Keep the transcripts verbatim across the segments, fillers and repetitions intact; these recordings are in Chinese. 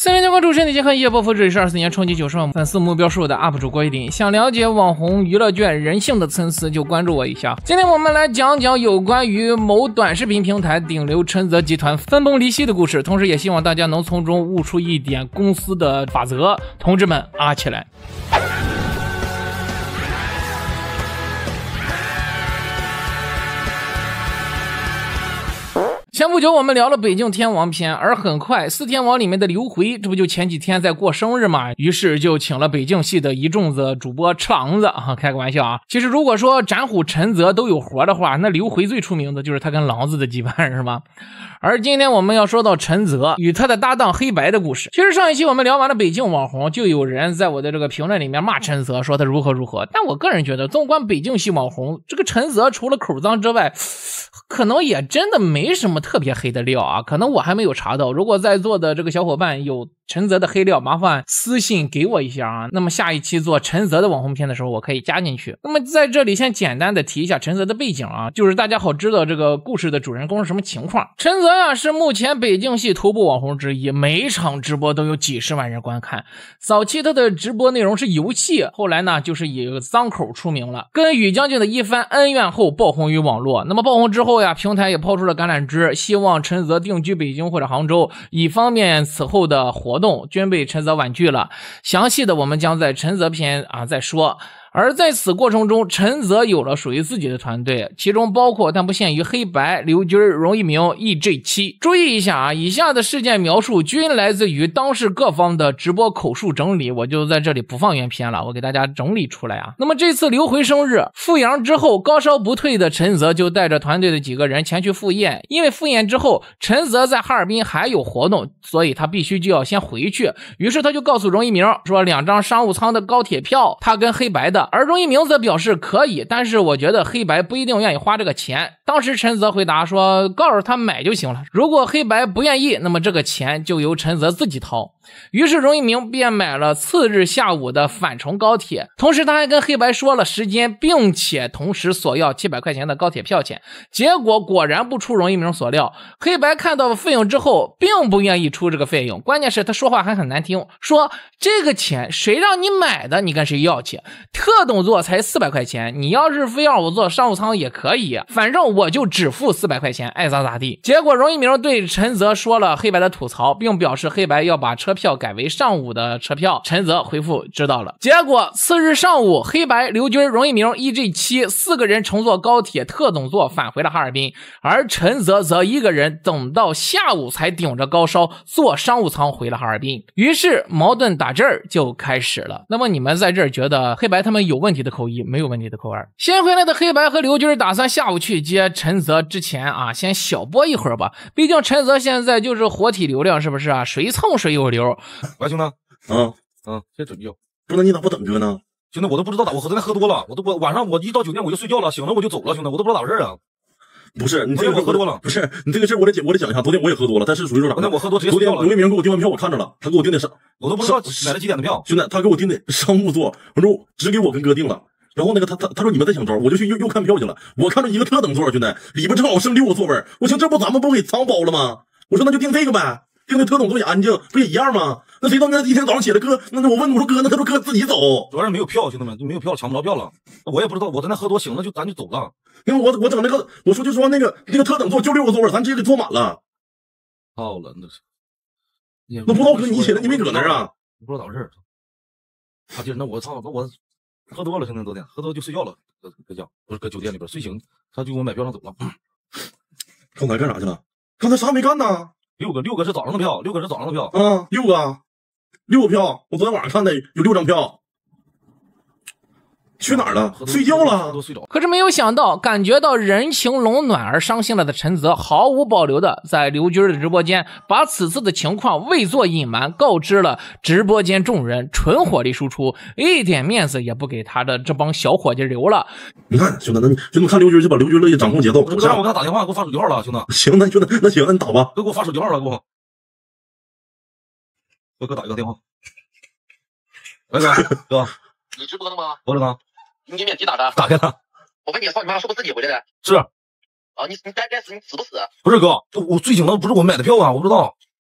三连加关注身体健康一夜暴富，这里是二四年冲击九十万粉丝目标数的 U P 主郭一鼎。想了解网红娱乐圈人性的参差，就关注我一下。今天我们来讲讲有关于某短视频平台顶流陈泽集团分崩离析的故事，同时也希望大家能从中悟出一点公司的法则。同志们，啊起来！前不久我们聊了北京天王篇，而很快四天王里面的刘回，这不就前几天在过生日嘛，于是就请了北京系的一众子主播吃狼子啊，开个玩笑啊。其实如果说斩虎陈泽都有活的话，那刘回最出名的就是他跟狼子的羁绊，是吧？而今天我们要说到陈泽与他的搭档黑白的故事。其实上一期我们聊完了北京网红，就有人在我的这个评论里面骂陈泽，说他如何如何，但我个人觉得纵观北京系网红，这个陈泽除了口脏之外，可能也真的没什么特别黑的料啊，可能我还没有查到。如果在座的这个小伙伴有陈泽的黑料，麻烦私信给我一下啊。那么下一期做陈泽的网红片的时候，我可以加进去。那么在这里先简单的提一下陈泽的背景啊，就是大家好知道这个故事的主人公是什么情况。陈泽呀、啊、是目前北京系头部网红之一，每一场直播都有几十万人观看。早期他的直播内容是游戏，后来呢就是以脏口出名了，跟宇将军的一番恩怨后爆红于网络。那么爆红之后呀，平台也抛出了橄榄枝，希望陈泽定居北京或者杭州，以方便此后的活动，均被陈泽婉拒了。详细的我们将在陈泽篇啊再说。而在此过程中，陈泽有了属于自己的团队，其中包括但不限于黑白、刘军、荣一鸣、E G 七。注意一下啊，以下的事件描述均来自于当事各方的直播口述整理，我就在这里不放原片了，我给大家整理出来啊。那么这次刘回生日复阳之后，高烧不退的陈泽就带着团队的几个人前去赴宴，因为赴宴之后陈泽在哈尔滨还有活动，所以他必须就要先回去。于是他就告诉荣一鸣说，两张商务舱的高铁票他跟黑白的，而荣一鸣则表示可以，但是我觉得黑白不一定愿意花这个钱。当时陈泽回答说，告诉他买就行了，如果黑白不愿意，那么这个钱就由陈泽自己掏。于是荣一鸣便买了次日下午的返程高铁，同时他还跟黑白说了时间，并且同时索要七百块钱的高铁票钱。结果果然不出荣一鸣所料，黑白看到了费用之后并不愿意出这个费用，关键是他说话还很难听，说这个钱谁让你买的，你跟谁要去，特动作才四百块钱，你要是非要我坐商务舱也可以，反正我就只付四百块钱，爱咋咋地。结果荣一鸣对陈泽说了黑白的吐槽，并表示黑白要把车票改为上午的车票。陈泽回复知道了。结果次日上午，黑白、刘军、荣一鸣、E G 七 四个人乘坐高铁特等座返回了哈尔滨，而陈泽则一个人等到下午才顶着高烧坐商务舱回了哈尔滨。于是矛盾打这儿就开始了。那么你们在这儿觉得黑白他们有问题的扣一，没有问题的扣二。先回来的黑白和刘军打算下午去接陈泽之前啊，先小播一会儿吧，毕竟陈泽现在就是活体流量，是不是啊？谁蹭谁有流。 喂，兄弟， 嗯嗯，先准备。 不能你咋不等哥呢？ 兄弟，我都不知道咋，我昨天喝多了，我都我晚上我一到酒店我就睡觉了，醒了我就走了，兄弟，我都不知道咋回事啊。 不是你这个我喝多了， 不是你这个事我得讲，我得讲一下。昨天我也喝多了，但是属于说啥？ 那我喝多直接昨睡觉了。 天刘一鸣给我订完票，我看着了，他给我订的是， 我都不知道买了几点的票。 兄弟，他给我订的商务座，我说只给我跟哥订了。然后那个他他他说你们在想招，我就去又又看票去了。我看着一个特等座，兄弟，里边正好剩六个座位，我寻这不咱们不给仓包了吗？我说那就订这个呗。订的特等座也安静，不也一样吗？那谁知道那一天早上起来，哥，那我问我说哥，那他说哥自己走， 主要是没有票，兄弟们就没有票，抢不着票了。我也不知道，我在那喝多醒了就咱就走了。 因为我我整那个，我说就说那个那个特等座就六个座位，咱直接给坐满了。 好了，那是那不知道哥你起来你没搁那儿啊？ 不知道咋回事。他今那我操，那我喝多了，兄弟，昨天喝多就睡觉了，搁搁家不是搁酒店里边睡醒，他就给我买票上走了。 刚才干啥去了？刚才啥没干呢？ 六个，六个是早上的票，六个是早上的票。 啊，六个，六个票。我昨天晚上看的有六张票。去哪儿了？睡觉了。 可是没有想到，感觉到人情冷暖而伤心了的陈泽，毫无保留的在刘军的直播间把此次的情况未做隐瞒，告知了直播间众人，纯火力输出，一点面子也不给他的这帮小伙计留了。 你看兄弟，那兄弟看刘军就把刘军乐意掌控节奏。 我让我给他打电话，给我发手机号了，兄弟。 行，那兄弟那行，那你打吧。 哥给我发手机号了，给我。我给我打一个电话。喂哥，哥， 你直播呢吗？ 播着呢。 你免提打的？ 打开了。 我问你，操你妈，是不是自己回来的？ 是。 啊，你你该该死，你死不死？ 不是哥，我睡醒了，不是我买的票啊，我不知道。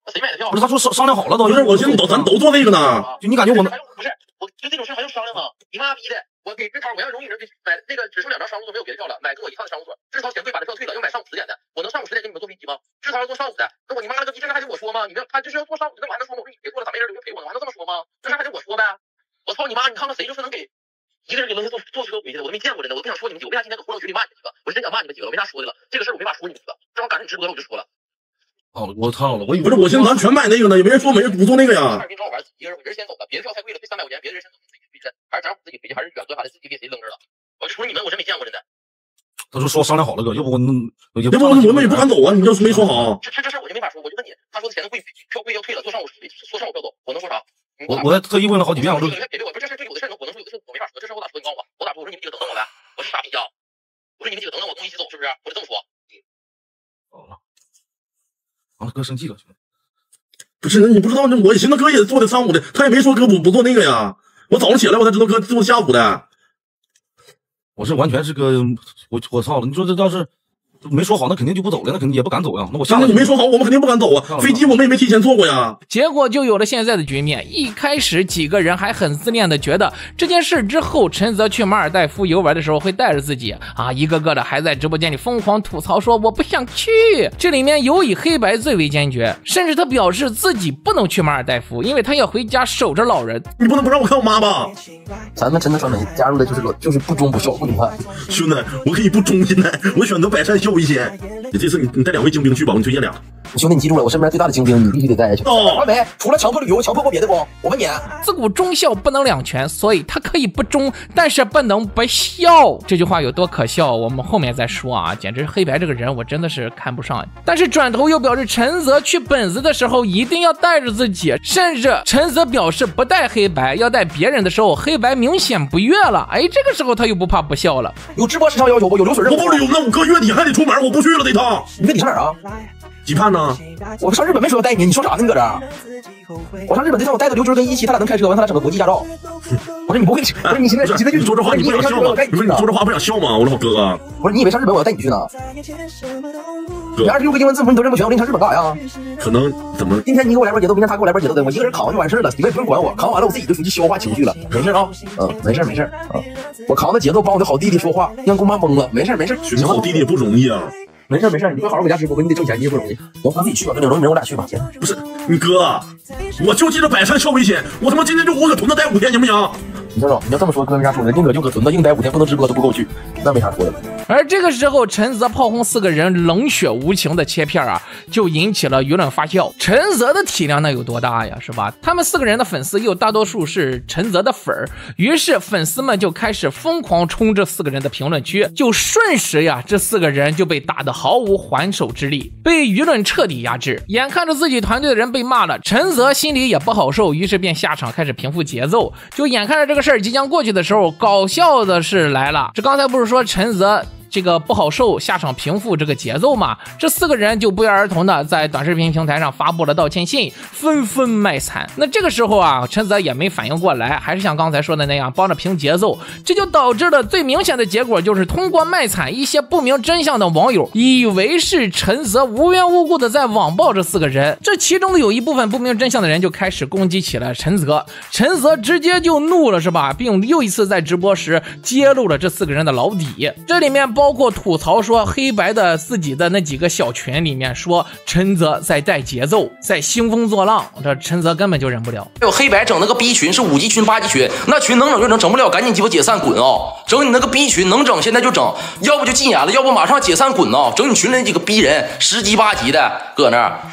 谁买的票？ 不是，他说商商量好了都。 不是，我寻思都咱都做这个呢。 就你感觉我们不是，我就这种事还用商量吗？你妈逼的！我给志超，我要容易人给买那个只剩两张商务座，没有别的票了，买跟我一趟的商务座。志超嫌贵，把这票退了，要买上午十点的。我能上午十点给你们坐飞机吗？志超要坐上午的，那我你妈了个逼，这事还得我说吗？你们他就是要坐上午，那我还能说吗？我说你别过了，咱没人留着陪我呢，我还能这么说吗？这事还得我说呗？我操你妈！你看看谁就是能给一个人给扔下坐坐车回去的，我都没见过人呢，我都不想说你们几个，我为啥今天搁互动群里骂你们几个？我是真想骂你们几个，我没啥说的了。这个事儿我没法说你们几个，正好赶上你直播了，我就说了。 哦，我操了，我以为不是，我寻思咱全买那个呢，也没人说没人不做那个呀。 跟找我玩，一个人人先走的，别的票太贵了，这三百块钱，别的人先走，自己飞身，还是咱自己飞去，还是远哥把他自己给谁扔这了？我除了你们，我真没见过真的。 他说说商量好了哥，要不我那要不我们也不敢走啊，你要是没说好。 这这这事我就没法说，我就问你，他说钱贵，票贵要退了，坐上午坐上午票走，我能说啥？ 我我还特意问了好几遍，我说别别我不这事对有的事我能说有的事我没法说，这事我咋说？你告诉我，我咋说？我说你们几个等等我呗，我是傻逼啊！我说你们几个等等我，跟我一起走，是不是？我就这么说。 好了，完了哥生气了， 不是，那你不知道，那我寻思哥也做的上午的，他也没说哥不不做那个呀。我早上起来我才知道哥做下午的。 我是完全是个我我操了！你说这要是没说好，那肯定就不走了，那肯定也不敢走呀。那我下那你没说好，我们肯定不敢走啊。飞机我们也没提前坐过呀。 结果就有了现在的局面。一开始几个人还很自恋的觉得这件事之后，陈泽去马尔代夫游玩的时候会带着自己啊，一个个的还在直播间里疯狂吐槽说我不想去。这里面有以黑白最为坚决，甚至他表示自己不能去马尔代夫，因为他要回家守着老人。 你不能不让我看我妈吧？ 咱们陈泽传媒加入的就是就是不忠不孝不女汉。 兄弟，我可以不忠，现在我选择百善孝一些。你这次你你带两位精兵去吧，我推荐俩。 兄弟，你记住了，我身边最大的精兵，你必须得带下去。 哦， 传媒除了强迫旅游，强迫过别的不？我问你， 自古忠孝不能两全，所以他可以不忠，但是不能不孝。这句话有多可笑，我们后面再说啊！简直黑白这个人，我真的是看不上。但是转头又表示陈泽去本子的时候一定要带着自己，甚至陈泽表示不带黑白，要带别人的时候，黑白明显不悦了。哎，这个时候他又不怕不孝了。 有直播时长要求不？有流水任务？ 我不旅游，那我哥月底还得出门，我不去了这趟。 你跟你上哪儿啊？ 期盼呢？ 我上日本没说要带你，你说啥呢？你搁这儿？我上日本这趟我带着刘军跟一期，他俩能开车，完他俩整个国际驾照。我说你不会，我说你现在现在就你说这话你不想笑吗？不是你说这话不想笑吗？我说好哥哥， 我说你以为上日本我要带你去呢？你二十六个英文字母你都认不全，我领你上日本干啥呀？ 可能怎么？ 今天你给我来波节奏，明天他给我来波节奏的，我一个人扛就完事了，你们也不用管我，扛完了我自己就出去消化情绪了，没事啊，嗯，没事没事啊，我扛着节奏帮我的好弟弟说话，让姑妈懵了，没事没事， 寻思好弟弟也不容易啊。 没事没事，你就好好搁家直播，你得挣钱，你也不容易。我咱自己去吧，跟刘荣明我俩去吧。 不是你哥，我就记着百善孝为先，我他妈今天就我搁屯子待五天行不行？ 你知道，你要这么说，哥没啥说的，宁可就搁屯子硬待五天，不能直播都不够去，那没啥说的。 而这个时候，陈泽炮轰四个人冷血无情的切片啊，就引起了舆论发酵。陈泽的体量那有多大呀，是吧？他们四个人的粉丝又大多数是陈泽的粉儿，于是粉丝们就开始疯狂冲这四个人的评论区，就瞬时呀，这四个人就被打得毫无还手之力，被舆论彻底压制。眼看着自己团队的人被骂了，陈泽心里也不好受，于是便下场开始平复节奏。就眼看着这个事儿即将过去的时候，搞笑的是来了，这刚才不是说陈泽这个不好受，下场平复这个节奏嘛，这四个人就不约而同的在短视频平台上发布了道歉信，纷纷卖惨。那这个时候啊，陈泽也没反应过来，还是像刚才说的那样帮着平节奏，这就导致了最明显的结果，就是通过卖惨，一些不明真相的网友以为是陈泽无缘无故的在网暴这四个人，这其中的有一部分不明真相的人就开始攻击起了陈泽，陈泽直接就怒了，是吧？并又一次在直播时揭露了这四个人的老底，这里面包包括吐槽说黑白的自己的那几个小群里面说陈泽在带节奏，在兴风作浪，这陈泽根本就忍不了。 还有黑白整那个 B 群是五级群八级群，那群能整就整，整不了赶紧鸡巴解散滚啊、哦！整你那个 B 群能整现在就整，要不就禁言了，要不马上解散滚啊、哦！整你群里那几个逼人十级八级的搁那儿。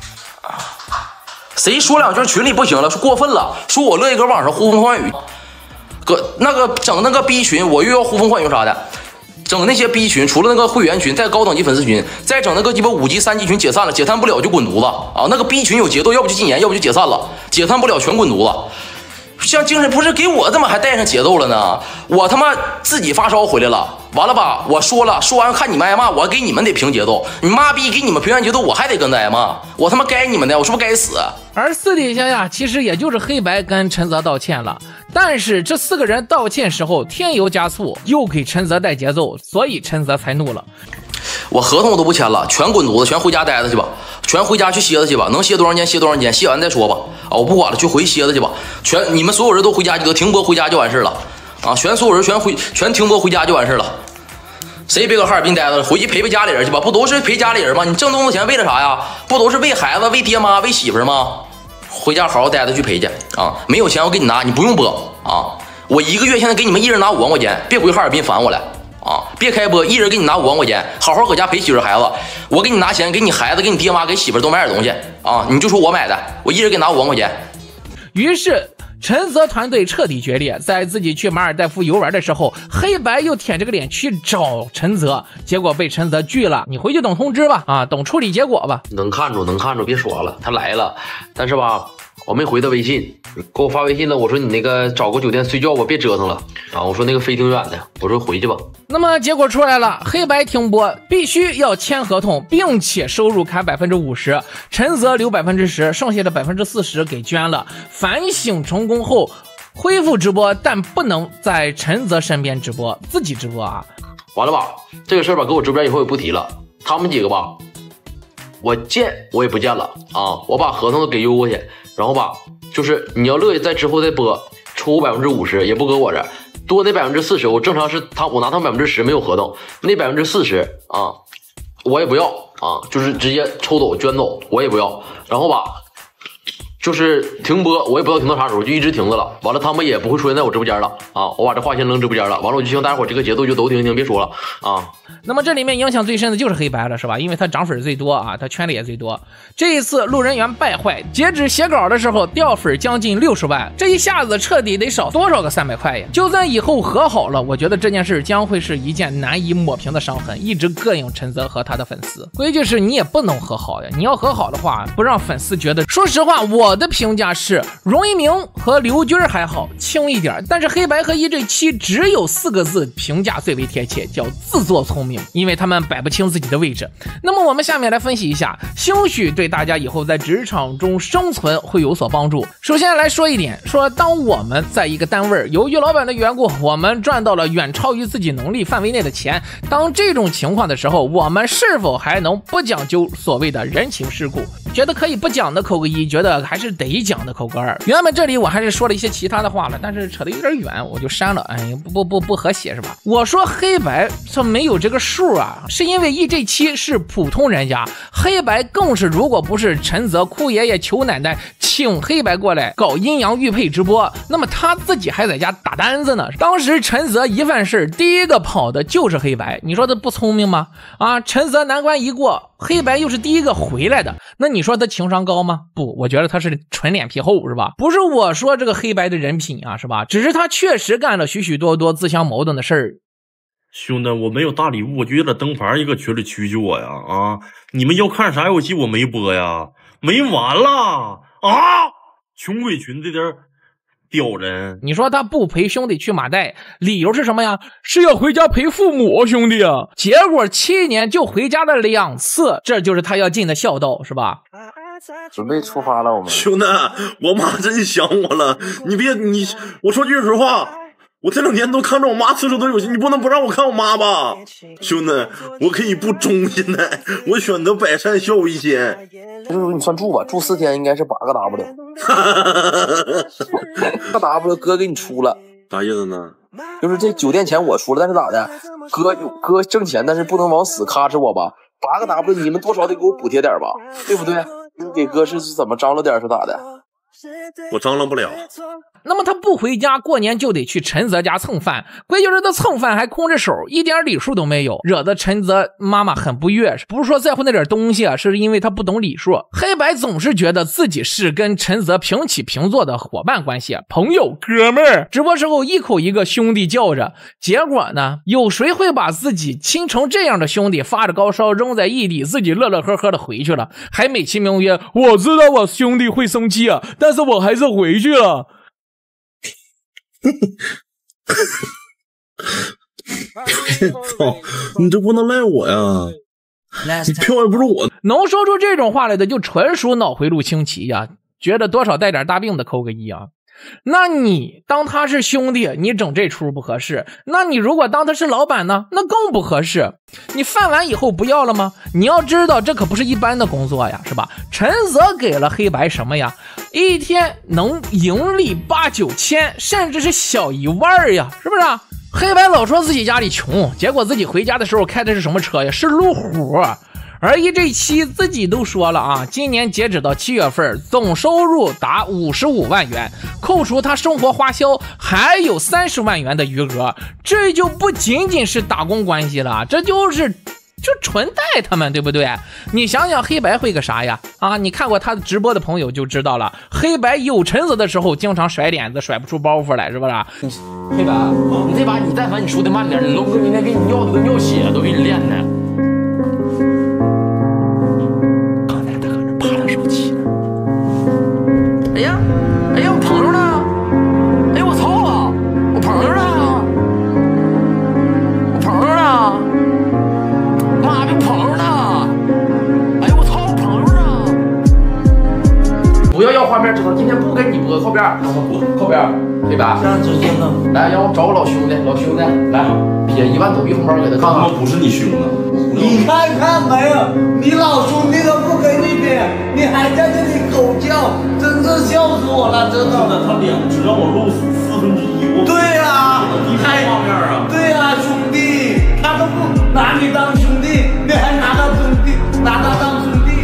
谁说两句群里不行了，说过分了，说我乐意搁网上呼风唤雨，搁那个整那个 B 群我又要呼风唤雨啥的。整那些 B 群，除了那个会员群，再高等级粉丝群，再整那个鸡巴五级、三级群解散了，解散不了就滚犊子啊！那个 B 群有节奏，要不就禁言，要不就解散了，解散不了全滚犊子。像精神不是给我怎么还带上节奏了呢？我他妈自己发烧回来了，完了吧？我说了，说完看你们挨骂，我给你们得平节奏，你妈逼给你们平完节奏，我还得跟着挨骂，我他妈该你们的，我是不是该死？ 而私底下呀，其实也就是黑白跟陈泽道歉了，但是这四个人道歉时候添油加醋，又给陈泽带节奏，所以陈泽才怒了。 我合同我都不签了，全滚犊子，全回家待着去吧，全回家去歇着去吧，能歇多长时间歇多长时间，歇完再说吧。啊，我不管了，去回歇着去吧。全你们所有人都回家，就都停播回家就完事了。啊，全所有人全回全停播回家就完事了。谁别搁哈尔滨待着了，回去陪陪家里人去吧。不都是陪家里人吗？你挣那么多钱为了啥呀？不都是为孩子、为爹妈、为媳妇吗？回家好好待着去陪去啊！没有钱我给你拿，你不用播啊！我一个月现在给你们一人拿五万块钱，别回哈尔滨烦我来啊！别开播，一人给你拿五万块钱，好好搁家陪媳妇孩子。我给你拿钱，给你孩子、给你爹妈、给媳妇都买点东西啊！你就说我买的，我一人给你拿五万块钱。 于是陈泽团队彻底决裂，在自己去马尔代夫游玩的时候，黑白又舔着个脸去找陈泽，结果被陈泽拒了。你回去等通知吧，啊，等处理结果吧。 能看着，能看着，别说了，他来了，但是吧，我没回他微信，给我发微信了，我说你那个找个酒店睡觉吧，别折腾了啊，我说那个飞挺远的，我说回去吧。 那么结果出来了，黑白停播，必须要签合同，并且收入砍百分之五十，陈泽留百分之十，剩下的百分之四十给捐了。反省成功后恢复直播，但不能在陈泽身边直播，自己直播啊。 完了吧，这个事儿吧，给我直播间以后也不提了。他们几个吧，我见我也不见了啊，我把合同都给邮过去，然后吧，就是你要乐意在之后再播，出百分之五十也不搁我这儿。多那百分之四十，我正常是他，我拿他百分之十没有合同，那百分之四十啊，我也不要啊，就是直接抽走捐走，我也不要。然后吧，就是停播，我也不知道停到啥时候，就一直停着了。完了，他们也不会出现在我直播间了啊，我把这话先扔直播间了。完了，我就希望大家伙这个节奏就都听听，别说了啊。 那么这里面影响最深的就是黑白了，是吧？因为他涨粉最多啊，他圈的也最多。这一次路人缘败坏，截止写稿的时候掉粉将近六十万，这一下子彻底得少多少个三百块呀？就算以后和好了，我觉得这件事将会是一件难以抹平的伤痕，一直膈应陈泽和他的粉丝。规矩是你也不能和好呀，你要和好的话，不让粉丝觉得。说实话，我的评价是荣一鸣和刘军还好，轻一点，但是黑白和 E J 七只有四个字评价最为贴切，叫自作聪明。因为他们摆不清自己的位置。那么我们下面来分析一下，兴许对大家以后在职场中生存会有所帮助。首先来说一点，说当我们在一个单位，由于老板的缘故，我们赚到了远超于自己能力范围内的钱，当这种情况的时候，我们是否还能不讲究所谓的人情世故？觉得可以不讲的扣个一，觉得还是得讲的扣个二。原本这里我还是说了一些其他的话了，但是扯得有点远，我就删了。哎，不不不不和谐是吧？我说黑白这没有这个数啊，是因为 E J 七是普通人家，黑白更是，如果不是陈泽酷爷爷求奶奶请黑白过来搞阴阳玉佩直播，那么他自己还在家打单子呢。当时陈泽一犯事，第一个跑的就是黑白，你说他不聪明吗？啊，陈泽难关一过，黑白又是第一个回来的，那你说他情商高吗？不，我觉得他是纯脸皮厚，是吧？不是我说这个黑白的人品啊，是吧？只是他确实干了许许多多自相矛盾的事儿。 兄弟，我没有大礼物，我就有点灯牌，一个群里蛐蛐我呀！啊，你们要看啥游戏我没播呀？没完了啊！穷鬼群这点屌人， 你说他不陪兄弟去马代，理由是什么呀？是要回家陪父母，兄弟啊！结果七年就回家了两次，这就是他要尽的孝道，是吧？ 准备出发了，我们兄弟，我妈真想我了。你别你，我说句实话。我这两天都看着我妈次数都有，你不能不让我看我妈吧，兄弟，我可以不忠，现在我选择百善孝为先。 就是你算住吧，住四天应该是八个 W， 个 W 哥给你出了， 啥意思呢？ 就是这酒店钱我出了，但是咋的？哥哥挣钱，但是不能往死咔哧我吧？八个 W 你们多少得给我补贴点吧，对不对？你给哥是怎么张罗点是咋的？ 我张罗不了。 那么他不回家，过年就得去陈泽家蹭饭，关键是他蹭饭还空着手，一点礼数都没有，惹得陈泽妈妈很不悦。不是说在乎那点东西啊，是因为他不懂礼数。黑白总是觉得自己是跟陈泽平起平坐的伙伴关系，朋友哥们儿。直播时候一口一个兄弟叫着，结果呢，有谁会把自己亲成这样的兄弟发着高烧扔在异地，自己乐乐呵呵的回去了，还美其名曰我知道我兄弟会生气啊，但是我还是回去了。 操！你这不能赖我呀！你票也不是我， 能说出这种话来的就纯属脑回路清奇呀！觉得多少带点大病的扣个一啊！ 那你当他是兄弟，你整这出不合适。那你如果当他是老板呢，那更不合适。你饭完以后不要了吗？你要知道这可不是一般的工作呀，是吧？陈泽给了黑白什么呀？一天能盈利八九千，甚至是小一万呀，是不是啊？黑白老说自己家里穷，结果自己回家的时候开的是什么车呀？是路虎。而一这期自己都说了啊，今年截止到七月份，总收入达五十五万元，扣除他生活花销，还有三十万元的余额。这就不仅仅是打工关系了，这就是就纯带他们，对不对？你想想黑白会个啥呀？啊，你看过他的直播的朋友就知道了，黑白有陈子的时候经常甩脸子，甩不出包袱来，是不是？ 黑白，你这把你但凡你说的慢点，龙哥明天给你尿的都尿血，都给你练的。哎呀，哎呀，我朋友呢？哎呀，我操啊！我朋友呢？我朋友呢？妈逼，我朋友呢？哎呀，我操，我朋友呢？不要要画面，知道？今天不给你播后边，后边，对吧？这样直接呢？来，让我找我老兄弟，老兄弟，来撇一万狗币红包给他看看。 我不是你兄弟。 你看看没有，你老兄弟都不给你撇，你还在这里狗叫，真是笑死我了，真的。 他脸只让我露四分之一，我对呀， 你看画面啊。 对呀，兄弟，他都不拿你当兄弟，你还拿他兄弟，拿他当兄弟。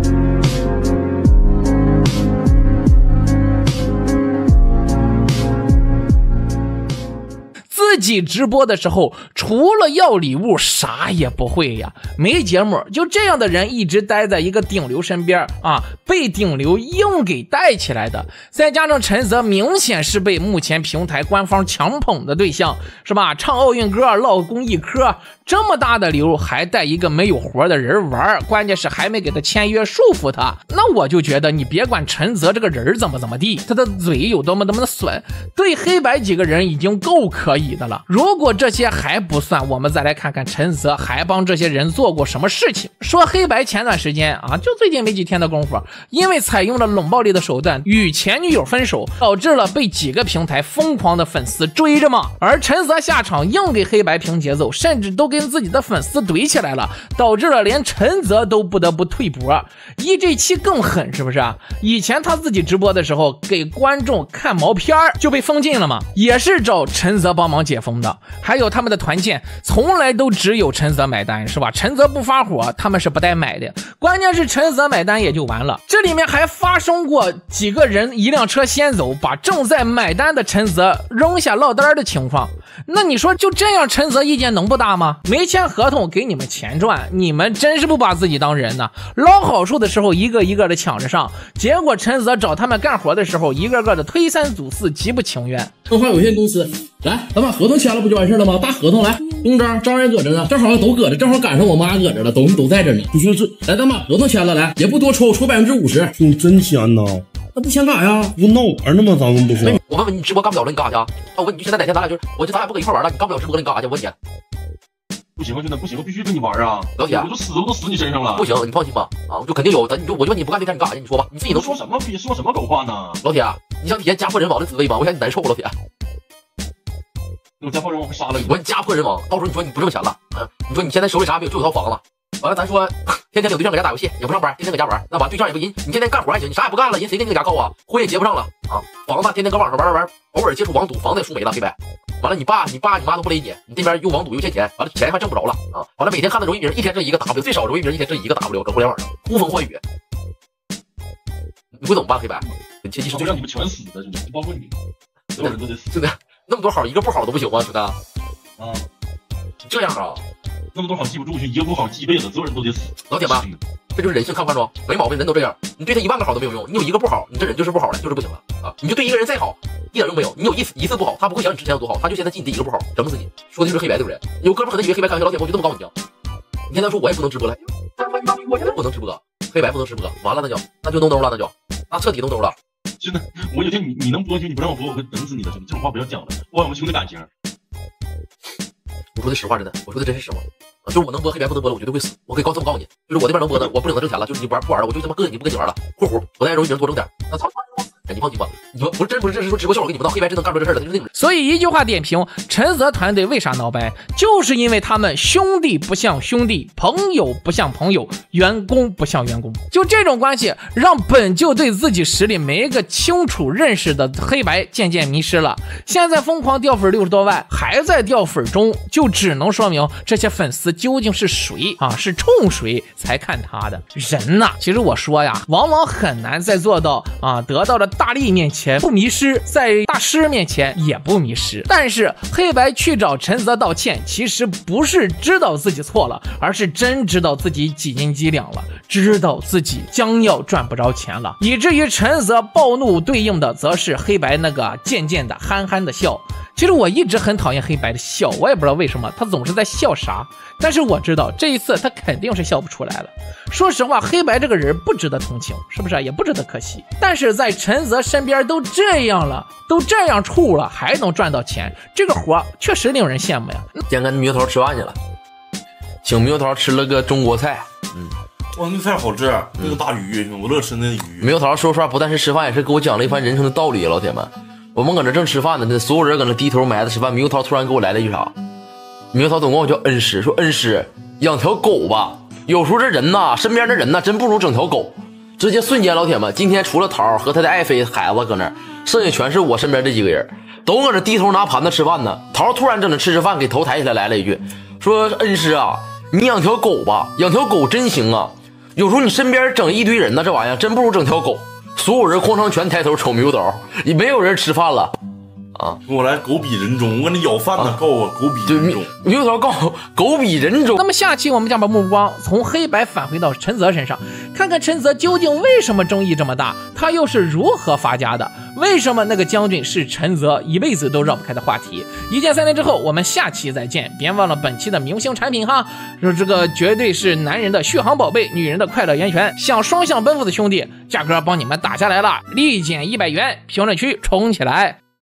自己直播的时候，除了要礼物，啥也不会呀，没节目。就这样的人一直待在一个顶流身边啊，被顶流硬给带起来的。再加上陈泽明显是被目前平台官方强捧的对象，是吧？唱奥运歌，唠公益科，这么大的流还带一个没有活的人玩，关键是还没给他签约束缚他。那我就觉得你别管陈泽这个人怎么怎么地，他的嘴有多么多么的损，对黑白几个人已经够可以的了。如果这些还不算，我们再来看看陈泽还帮这些人做过什么事情。说黑白前段时间啊，就最近没几天的功夫，因为采用了冷暴力的手段与前女友分手，导致了被几个平台疯狂的粉丝追着骂。而陈泽下场硬给黑白平节奏，甚至都跟自己的粉丝怼起来了，导致了连陈泽都不得不退播。一这期更狠，是不是啊？以前他自己直播的时候给观众看毛片就被封禁了嘛，也是找陈泽帮忙解封的。还有他们的团建从来都只有陈泽买单，是吧？陈泽不发火他们是不带买的，关键是陈泽买单也就完了。这里面还发生过几个人一辆车先走，把正在买单的陈泽扔下落单的情况。那你说就这样陈泽意见能不大吗？没签合同给你们钱赚，你们真是不把自己当人呢。捞好处的时候一个一个的抢着上，结果陈泽找他们干活的时候一个个的推三阻四，极不情愿。 动画有限公司，来，咱把合同签了不就完事了吗？大合同来，公章章也搁这呢，正好都搁这，正好赶上我妈搁这了，都都在这呢。不是这，来，咱把合同签了，来，也不多抽，抽百分之五十。 你真签呐？ 那不签干啥呀？ 不闹玩呢吗？咱们不是？ 我问问你直播干不了了，你干啥去啊？我问你，就现在哪天咱俩就是，我就咱俩不搁一块玩了，你干不了直播了，你干啥去？我问你。 不行啊，兄弟，不行，我必须跟你玩啊！ 老铁， 我都死，我都死你身上了。 不行，你放心吧，啊，我就肯定有，咱你就我就问你不干这天你干啥去？你说吧，你自己能说什么逼，说什么狗话呢？ 老铁，你想体验家破人亡的滋味吗？我想你难受，老铁。 我家破人亡会杀了你。 我说你家破人亡，到时候你说你不挣钱了，啊，你说你现在手里啥没有，就有套房子。完了，咱说天天领对象搁家打游戏，也不上班，天天搁家玩，那完对象也不人，你天天干活还行，你啥也不干了，人谁跟你搁家告啊？婚也结不上了啊，房子天天搁网上玩玩玩，偶尔接触网赌，房子也输没了，黑白。完了，你爸、你爸、你妈都不勒你，你这边又网赌又欠钱，完了钱还挣不着了啊！完了，每天看到容易别人一天挣一个 W， 最少容易别人一天挣一个 W， 搁互联网上呼风唤雨，你会怎么办？黑白，切记就让你们全死的，真的，包括你，所有人都得死。 兄弟，那么多好，一个不好都不行吗？兄弟，啊，这样啊， 那么多好记不住，就一个不好记一辈子，所有人都得死。 老铁们，这就是人性，看不看着？没毛病，人都这样。你对他一万个好都没有用，你有一个不好，你这人就是不好了，就是不行了啊！你就对一个人再好，一点用没有。你有一次一次不好，他不会想你之前有多好，他就现在记你这一个不好，整死你。说的就是黑白这个人。有哥们可能以为黑白开玩笑，老铁，我就这么告诉你啊！你现在说我也不能直播了，我不能直播，黑白不能直播，完了那就那就弄兜了，那就那彻底弄兜了。 真的，我有天你你能播就你不让我播，我会整死你的，兄弟！这种话不要讲了，破坏我们兄弟感情。 我说的实话，真的，我说的真是实话。就是我能播黑白不能播了，我绝对会死。我可以告这么告诉你，就是我这边能播的，我不领他挣钱了，就是你玩不玩了，我就他妈膈应你不跟你玩了。括弧，我在容易别人多挣点。那操，你放心吧，你你们不是真不是，这是说直播效果给你们到黑白真能干出这事儿了，就是那种。 所以一句话点评，陈泽团队为啥闹掰，就是因为他们兄弟不像兄弟，朋友不像朋友，员工不像员工，就这种关系，让本就对自己实力没一个清楚认识的黑白渐渐迷失了。现在疯狂掉粉六十多万，还在掉粉中，就只能说明这些粉丝究竟是谁啊？是冲谁才看他的人呐？其实我说呀，往往很难再做到啊，得到了大利面前不迷失，在大师面前也不迷失。但是黑白去找陈泽道歉，其实不是知道自己错了，而是真知道自己几斤几两了，知道自己将要赚不着钱了，以至于陈泽暴怒，对应的则是黑白那个渐渐的憨憨的笑。其实我一直很讨厌黑白的笑，我也不知道为什么他总是在笑啥，但是我知道这一次他肯定是笑不出来了。说实话，黑白这个人不值得同情，是不是？也不值得可惜。但是在陈泽身边都这样了，都这样处了，还能赚到钱，这个活确实令人羡慕呀。 今天跟猕猴桃吃饭去了，请猕猴桃吃了个中国菜。嗯， 哇，那菜好吃，那个大鱼，我乐吃那鱼。 猕猴桃说实话，不但是吃饭，也是给我讲了一番人生的道理。老铁们，我们搁那正吃饭呢，那所有人搁那低头埋汰吃饭。猕猴桃突然给我来了一句啥？猕猴桃总管我叫恩师，说恩师养条狗吧。有时候这人呐，身边的人呐，真不如整条狗。直接瞬间，老铁们，今天除了桃和他的爱妃孩子搁那儿，剩下全是我身边这几个人，都搁这低头拿盘子吃饭呢。桃突然整着吃吃饭，给头抬起来来了一句，说恩师啊，你养条狗吧，养条狗真行啊。有时候你身边整一堆人呢，这玩意儿真不如整条狗。所有人哐当全抬头瞅猕猴桃，也没有人吃饭了。啊！ 我来狗比人中，我跟你咬饭呢，告我狗比人中。 猕猴桃告狗比人中。 那么下期我们将把目光从黑白返回到陈泽身上，看看陈泽究竟为什么争议这么大，他又是如何发家的？为什么那个将军是陈泽一辈子都绕不开的话题？一键三连之后，我们下期再见！别忘了本期的明星产品哈，说这个绝对是男人的续航宝贝，女人的快乐源泉。想双向奔赴的兄弟，价格帮你们打下来了，立减一百元，评论区冲起来！